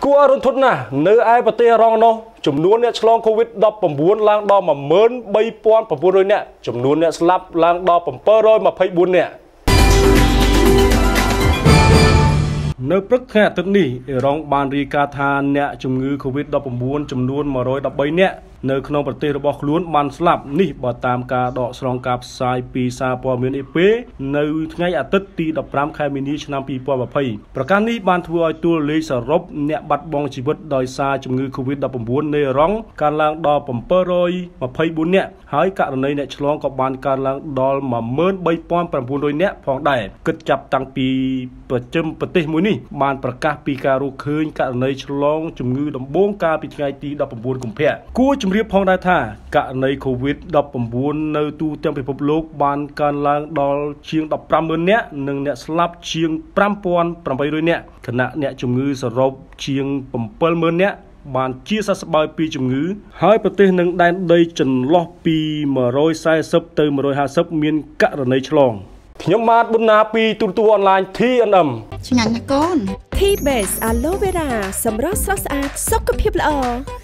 គួររន្ធត់ណាស់នៅឯប្រទេសរងនោះចំនួនអ្នកឆ្លងកូវីដ -19 ឡើងដល់ 13,900 នាក់ចំនួនអ្នកស្លាប់ឡើងដល់ 724 នាក់នៅព្រឹកថ្ងៃអាទិត្យនេះអេរ៉ុងបានរាយការណ៍ថាអ្នកជំងឺ COVID-19 ចំនួន 113 នាក់នៅក្នុងប្រទេសរបស់ខ្លួនបានស្លាប់នេះបើតាមការដកស្រង់ការផ្សាយពីសារព័ត៌មាន AP នៅថ្ងៃអាទិត្យទី 15 ខែមីនា ឆ្នាំ 2020 ប្រកាសនេះបានធ្វើឲ្យតួលេខសរុបអ្នកបាត់បង់ជីវិតដោយសារជំងឺ COVID-19 នៅអេរ៉ុងកើនឡើងដល់ 724 នាក់ហើយករណីអ្នកឆ្លងក៏បានកើនឡើងដល់ 13,900 នាក់ផងដែរគិតចាប់តាំងពីប្រទេសមួយនេះបានប្រកាសពីការរកឃើញករណីឆ្លងជំងឺដំបូងកាលពីថ្ងៃទី 19 កុម្ភៈគួរជម្រាបផងដែរថាករណី COVID-19 នៅទូទាំងពិភពលោកបានកើនឡើងដល់ជាង 15,000 នាក់និងអ្នកស្លាប់ជាង 5,800 នាក់ខណៈអ្នកជំងឺសរុបជាង 7,000 នាក់បានជាសះស្បើយពីជំងឺហើយប្រទេសនឹងដែនដីចន្លោះពី 140 ទៅ 150 មានករណីឆ្លងខ្ញុំបាទប៊ុនណាពីទូរទស្សន៍អនឡាញ TNM ឆ្ងាញ់ណាស់កូន T-Base Aloe Vera សម្រស់ស្រស់ស្អាតសុខភាពល្អ